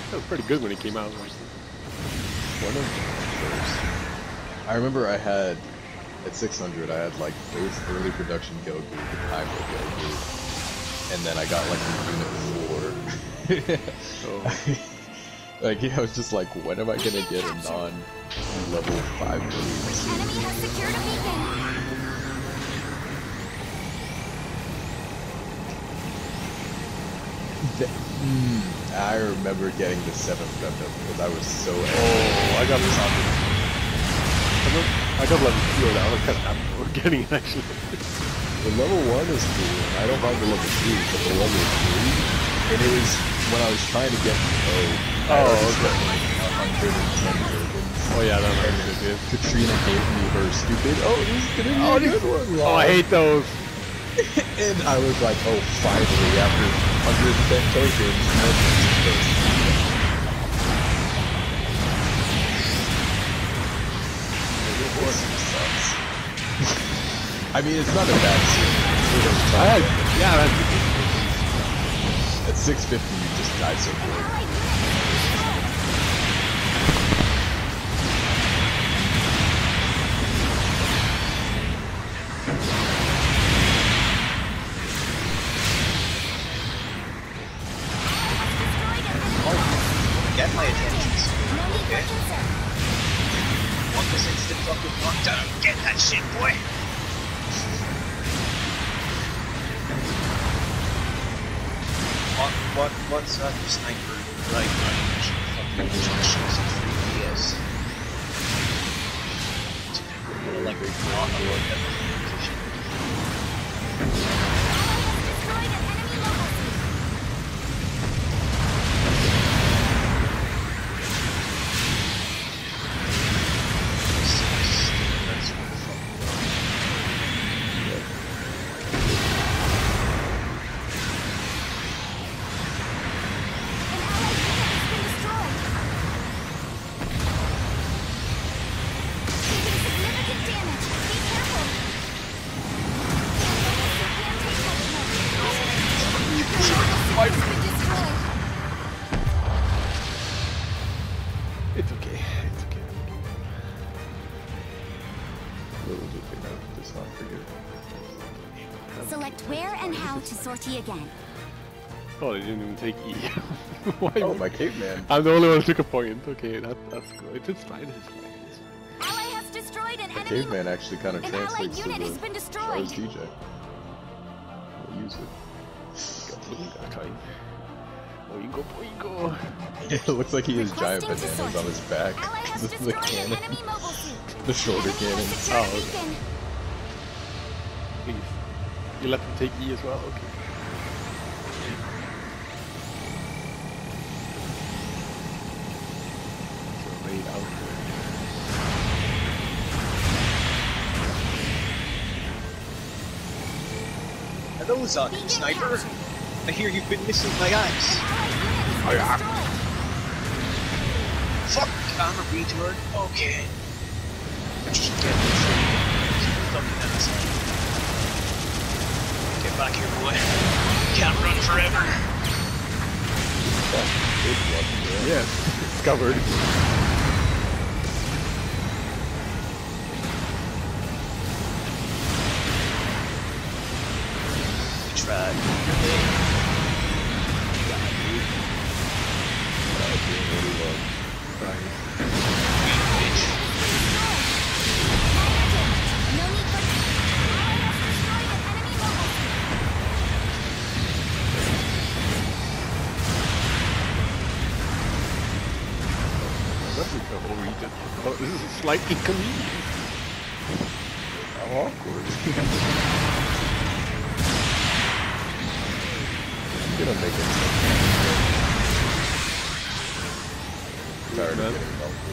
That was pretty good when it came out. Like. One of the first. I remember I had, at 600, I had like both early production Goku, the Kaiba Goku, and then I got like a Unit 4. Oh. Like, yeah, I was just like, when am I gonna get a non-level 5 release? Enemy has secured a beacon. I remember getting the 7th Gundam because I was so angry. Oh, I got this on. I got level 2 now. I'm kind of happy we're getting it actually. The level 1 is cool, and I don't mind the level 2, but the level 3, and it was when I was trying to get okay. like 110 Dragons. Oh yeah, that was good. Katrina gave me her stupid, this is gonna be a good one. Oh, I hate those. And I was like, oh, finally, after 110 tokens, I mean, it's not a bad scene. Yeah, at 650, you just die so quick. Get my attention. Okay. Want this instant fucking knockdown? Get that shit, boy! What's that sniper right range? Fucking instructions of 3DS. Like, not a lot of position. It's okay. It's okay. Select where and how to sortie again. Oh, they didn't even take E. Why? Oh, my caveman. I'm the only one who took a point. Okay, that's good. It's fine. It's fine. It's fine. Ally has destroyed an The enemy. caveman actually kind of An translates allied to unit has been the destroyed. DJ. We'll use it. Boingo, boingo. It looks like he has giant Requesting to bananas on his back. Ally has This is the destroyed an cannon. enemy mobile suit. The shoulder Enemy cannon. has secured a Oh, okay. beacon. Please. You let them take E as well? Okay. So raid out Hello, Zeta, sniper. I hear you've been missing my eyes. Oh yeah. Fuck, I'm a retard. Okay. Just get this fucking asshole. Get back here, boy. Can't run forever. Yes, it's covered. We tried. No need for Ally has destroyed an enemy mobile That's a couple region. Oh, this is a slight inconvenience. How awkward. I'm gonna make it. Tired of Man. getting melted.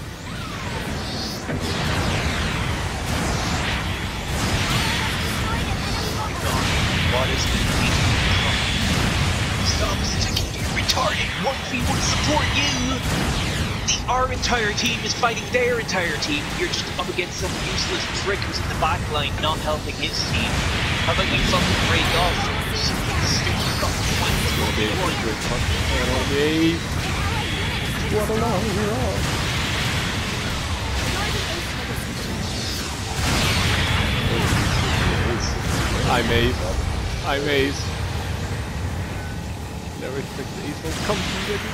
What is the need? Stop sticking, you retarded! 1v1 support you! Our entire team is fighting their entire team. You're just up against some useless prick who's in the back line not helping his team. How about you fucking break off? Stupid fucking 1v1. Okay. What along we're all. I'm Ace. I'm Ace. Never expect the Ace will come from me.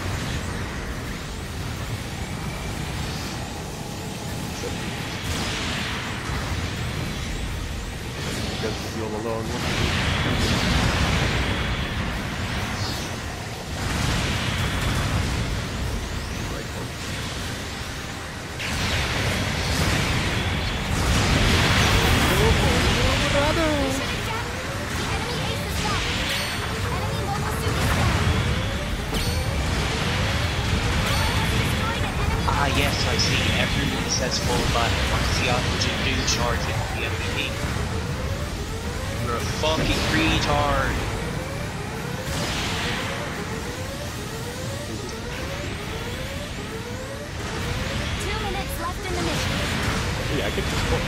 Guess you're all alone. Ah, yes, I see. Everyone says full battle. What does the oxygen do charging the MVP? You're a fucking retard. Yeah, I can just walk.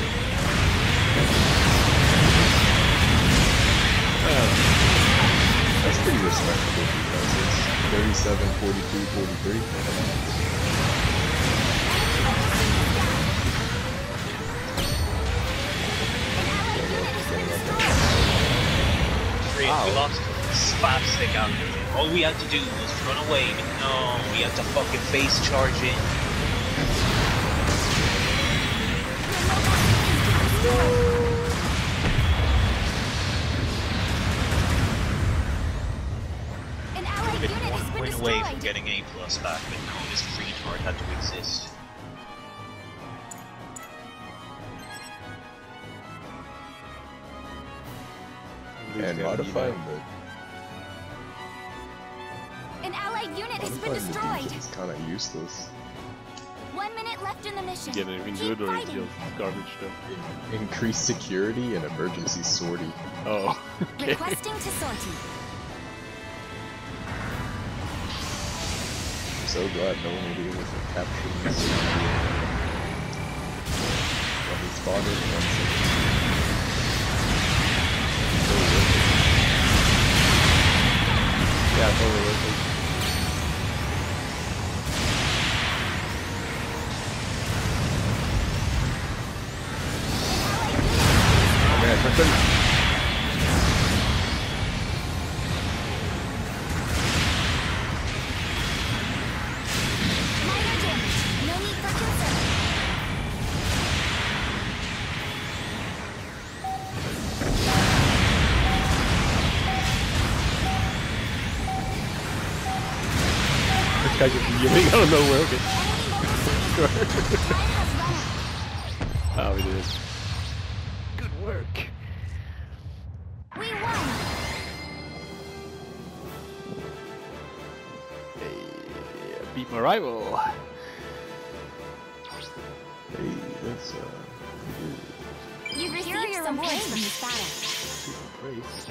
That's pretty respectable because it's 37, 42, 43. We lost spastic out there. All we had to do was run away, but no, we had to fucking face charge in. Been one win away from getting A+ back, but no, this retard had to exist. And modifying An allied unit has been destroyed. It's kind of useless. 1 minute left in the mission. Get anything Keep good or is fighting. it just garbage stuff? Increased security and emergency sortie. Oh, okay. Requesting to sortie. I'm so glad no one will be able to capture this. Let me spawn in 1 second. Yeah, totally worth it. Okay, person. Minor damage. No need for concern. This guy just yelling out of nowhere. Okay. Oh, we did it. Good work. We won. Hey, beat my rival. Hey, that's You received some praise from this battle. Praise.